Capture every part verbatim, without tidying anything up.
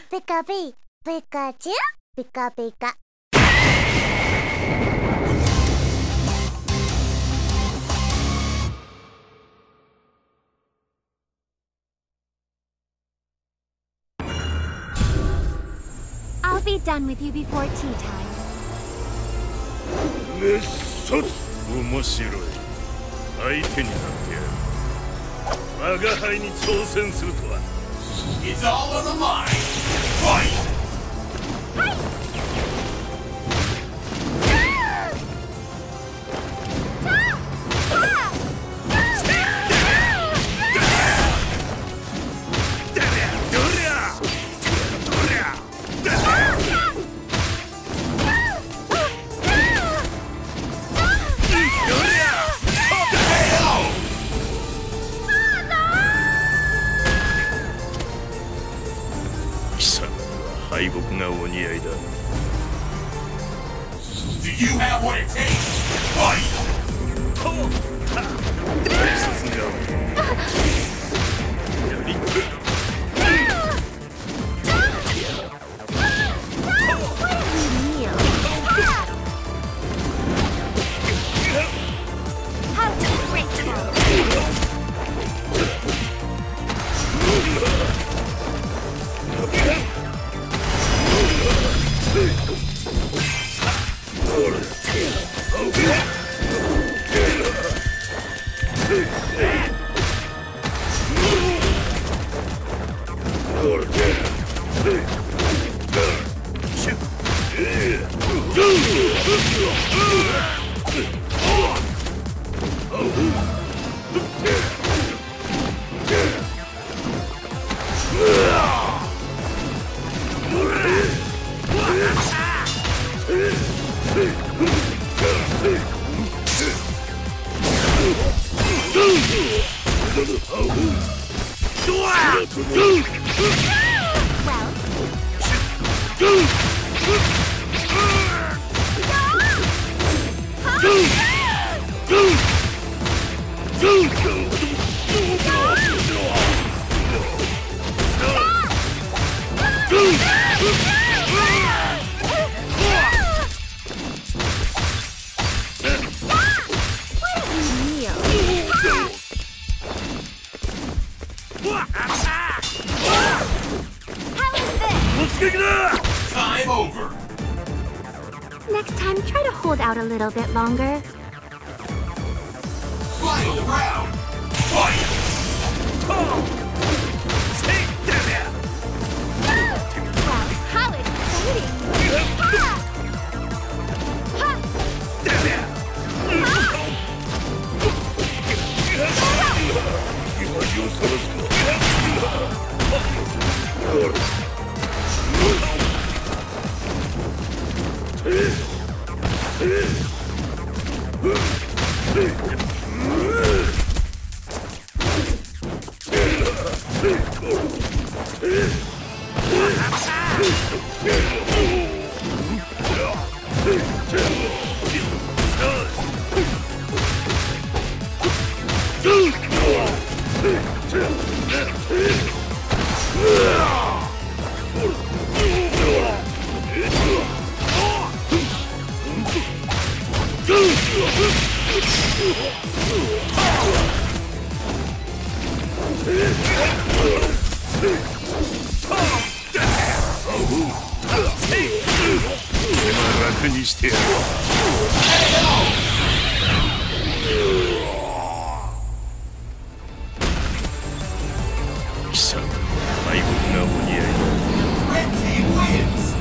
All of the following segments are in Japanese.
ピカピ、ピカチュウ、ピカピカ。 I'll be done with you before tea time. 滅殺面白い。相手になってやる。我が輩に挑戦するとは。It's all on the line. Fight! 敗北がお似合いだ。Do you have what it takes? Fight! 大切なやり。 Time over. Next time, try to hold out a little bit longer. Final round. Fight! Wow, how exciting! Ha! 楽にしてやる。貴様、敗北がお似合いだ。 Red team wins!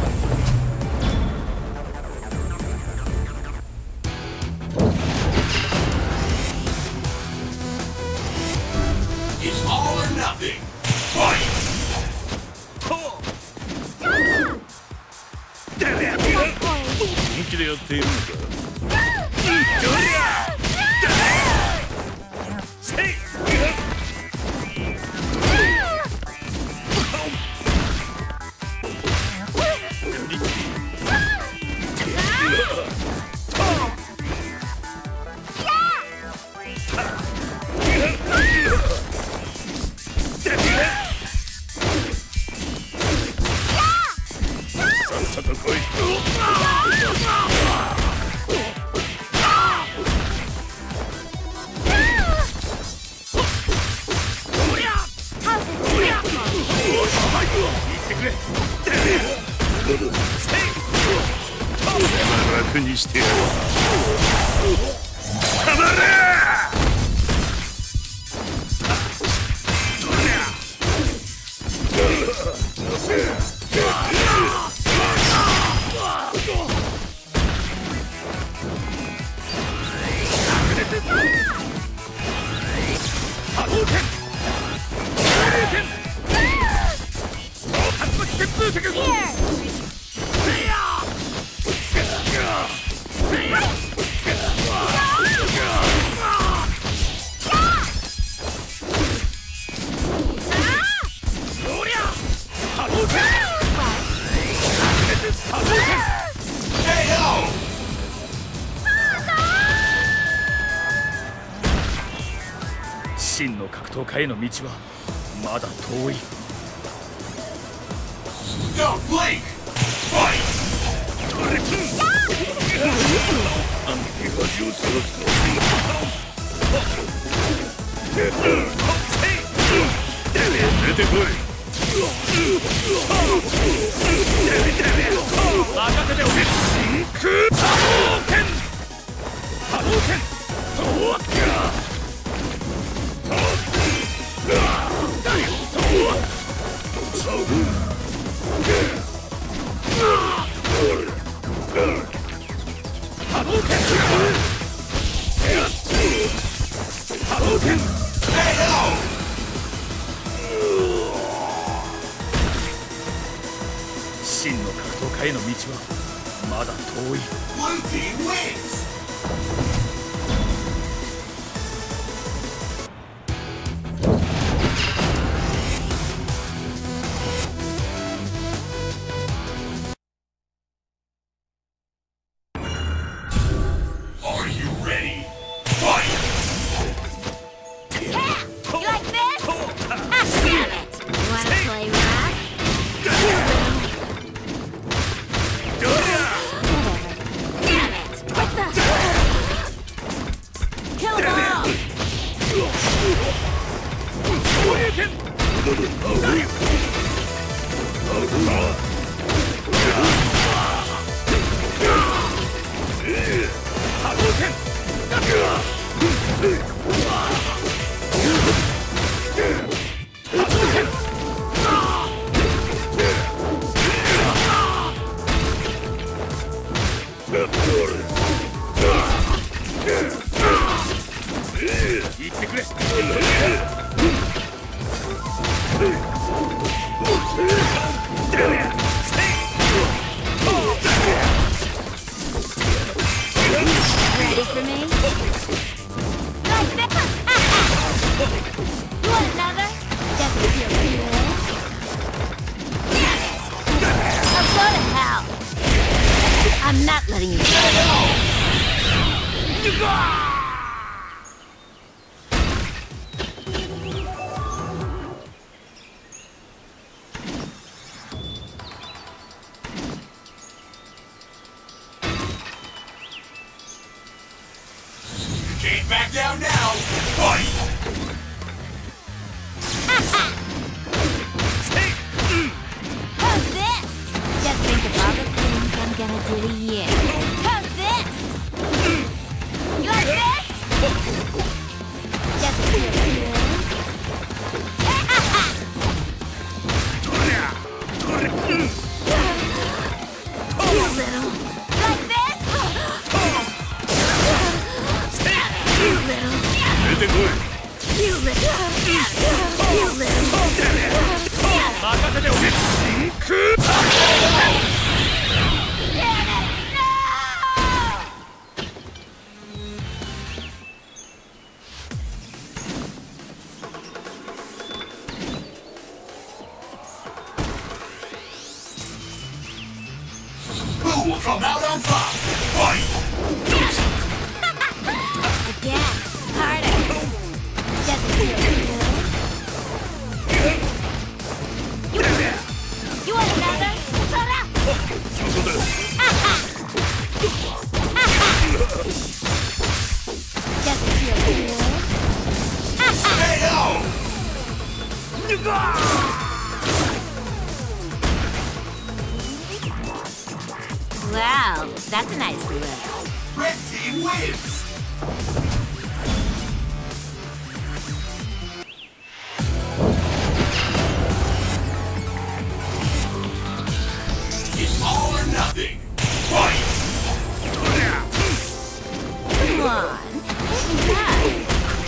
It's all or nothing. Fight! 本気でやっているのか。 来い。楽にしてやる。たまれ。真の格闘家への道はまだ遠い。 Don't blink! Fight! アンティがジュースを使う。出てこい。任せておけ。真空波動拳。波動拳。そうか。真の格闘家への道はまだ遠い。 Blue team wins! Are you ready? Fight! You like this? Ah, damn it! Wanna play rock? Damn it! What the? Kill them all! Ready for me? Like this? You want another? Doesn't feel good. Damn it! Now go to hell! I'm not letting you go. Can't back down now! Fight! How's this? Just think of all the things I'm gonna do to you. How's this? You like this? Just feel good. You little. Like this? You little. You little. You little. 任せておけ。真空波動拳。 Who will come out on top? Fight! Again, harder. Doesn't feel good. You, you want another? Soda? Wow, that's a nice look. Red team wins! It's all or nothing! Fight! Come on, hit me back.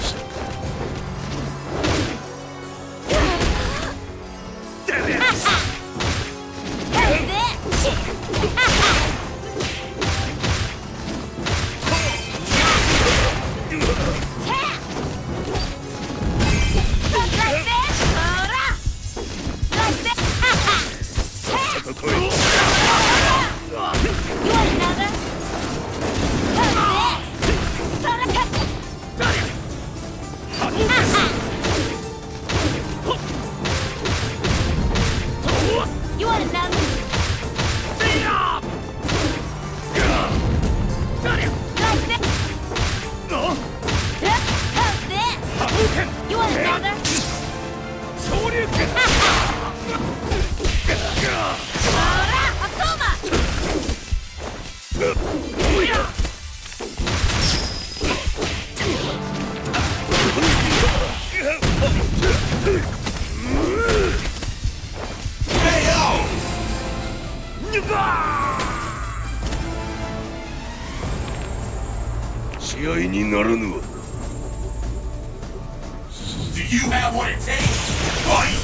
Do you have what it takes? Fight!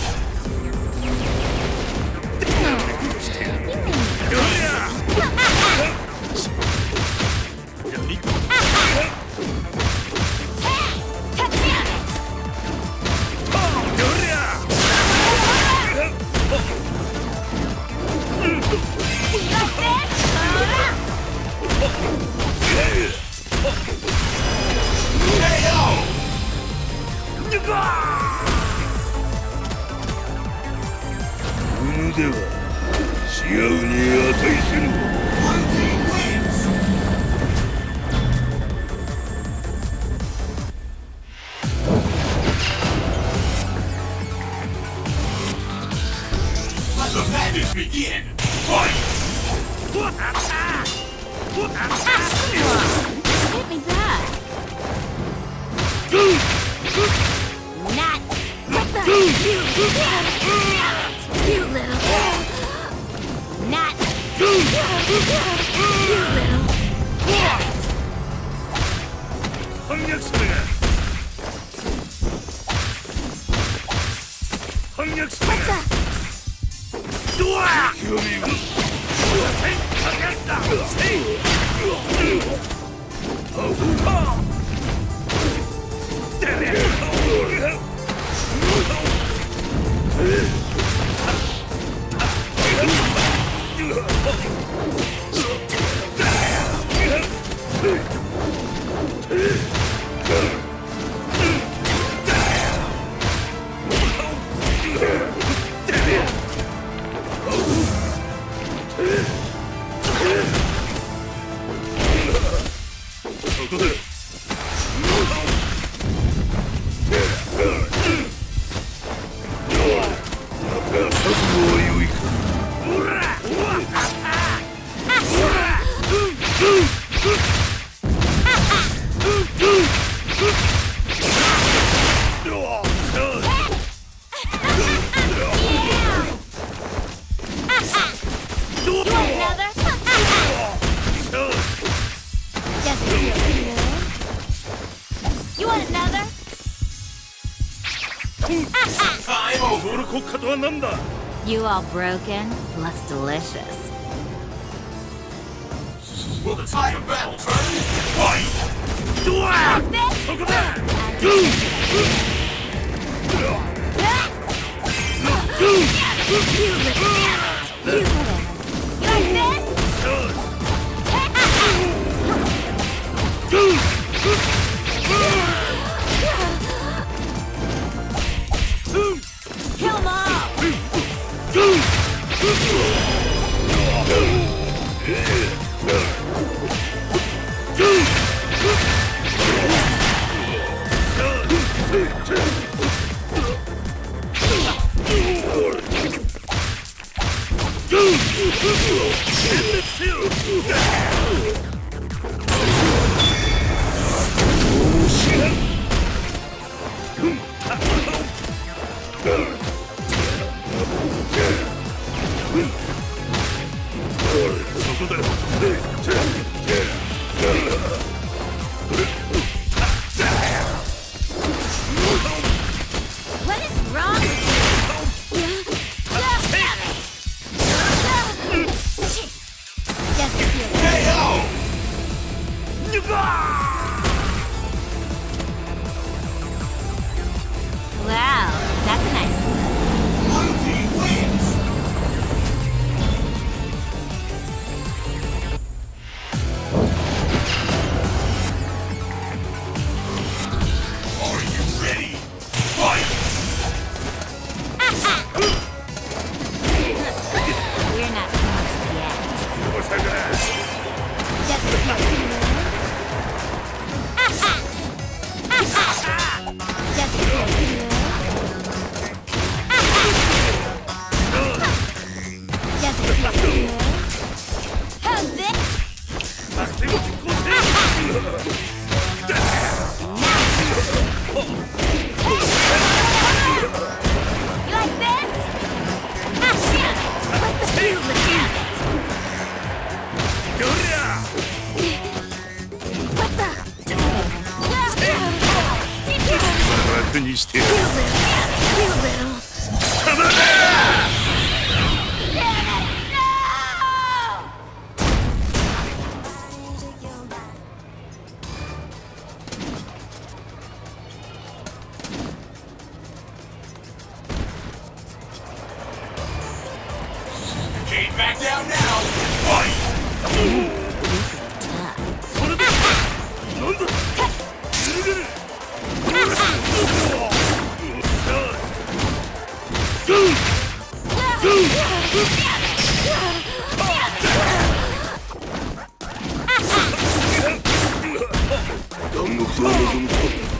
Begin! Fight! Hit me back. Not. What the? You, you little. Not. You little. 황약수가 황약수가 좋아! 기업이고 생각했다! You all broken? Looks delicious. Will the tide of battle turn? Fight! Kill them all! にしてやる。 Back down now. Fight. それでなんだ。ぐるぐる。断獄を望むと。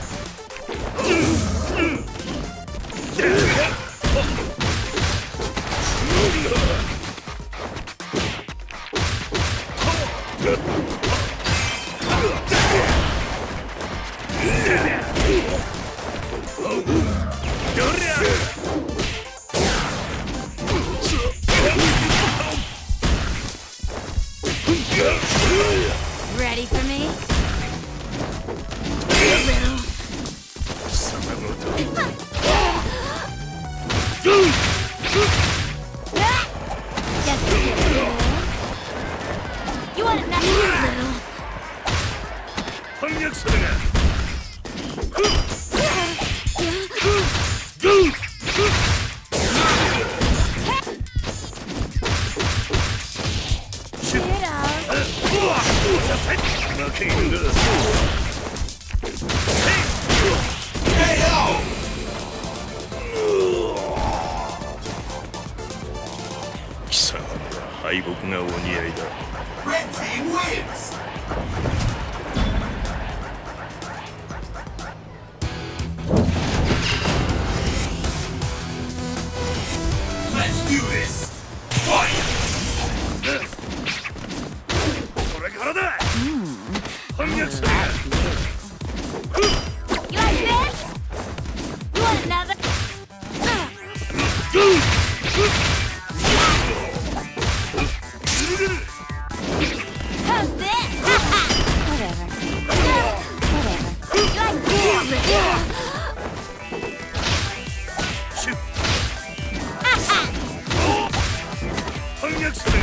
Ready for me? You want it now? K O! 貴様には敗北がお似合いだ。 Red team wins! Let's do this! Fight! これからだ。反逆する。 You like this? You want another? How's this? Whatever. Whatever. You like this? 反逆する。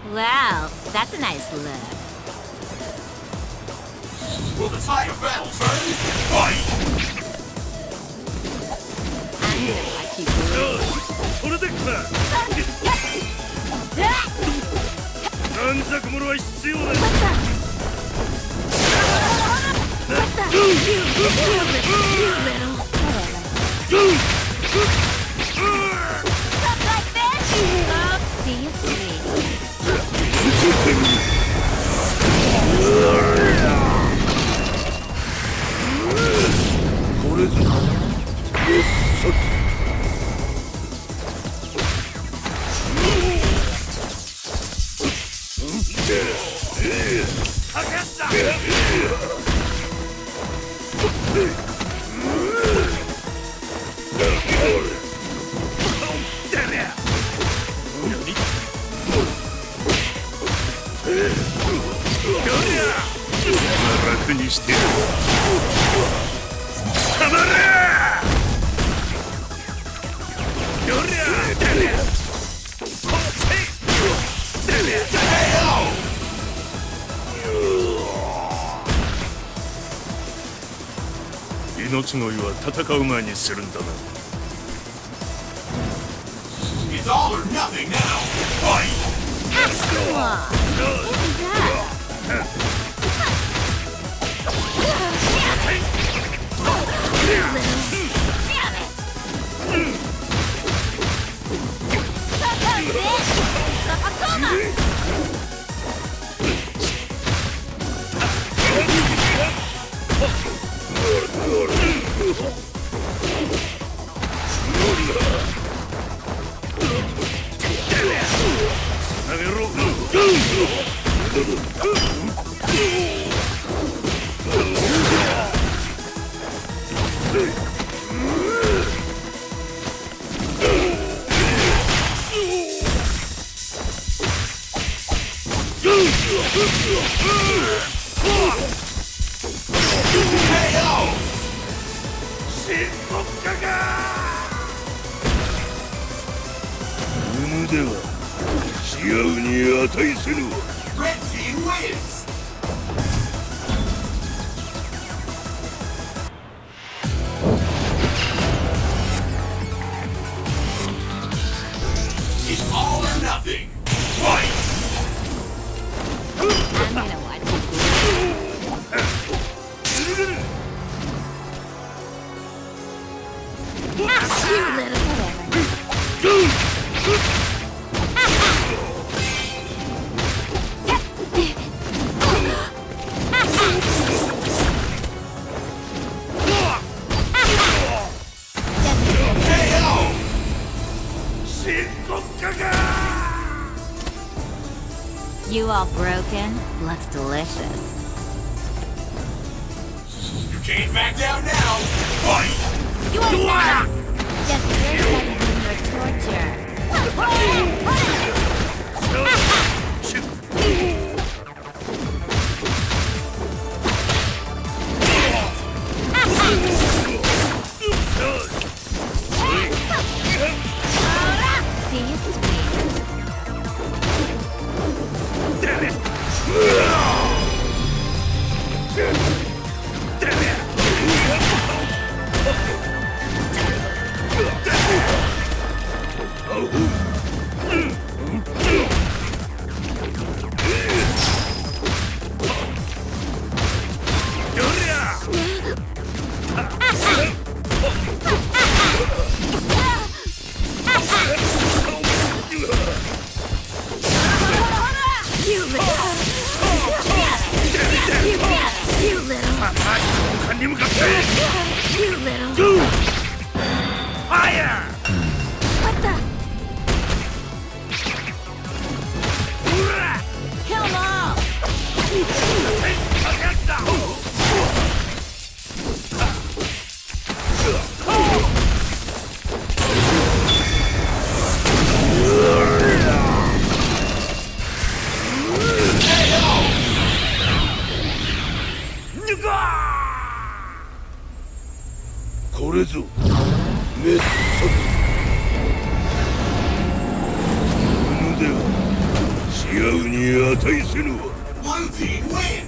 Wow, that's a nice look. Will the tide of battle turn? Fight! I'm gonna watch you bleed. それでか軟弱者は必要だよ Stuff like this! Oh, see you sweet. これぞ滅殺 楽にしてやるたまれよりゃてりゃそっちてりゃ命乞いは戦う前にするんだな It's all or nothing now! Fight! Come on! Look at that! Red team wins! It's all or nothing! Fight! I'm gonna watch you bleed. Ah, you little whatever. You all broken? Looks delicious. You can't back down now! Fight! You are not! Just irritating your torture. See you sweet. You little. Fire! What the? Kill them all! これぞ滅殺。無では死合うに値せぬわ。 Blue team wins!